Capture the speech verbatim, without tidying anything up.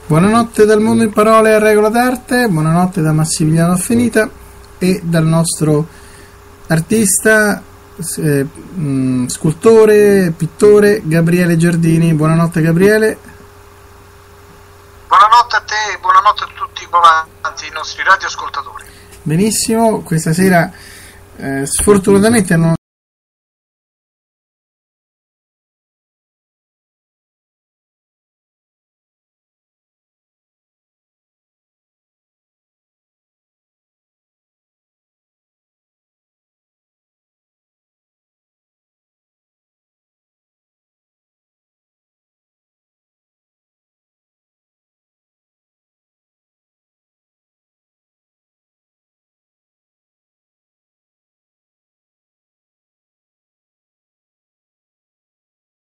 Buonanotte dal mondo in parole a regola d'arte, buonanotte da Massimiliano Affinita e dal nostro artista, eh, mh, scultore, pittore Gabriele Giardini. Buonanotte Gabriele. Buonanotte a te e buonanotte a tutti quanti i nostri radioascoltatori. Benissimo, questa sera eh, sfortunatamente non,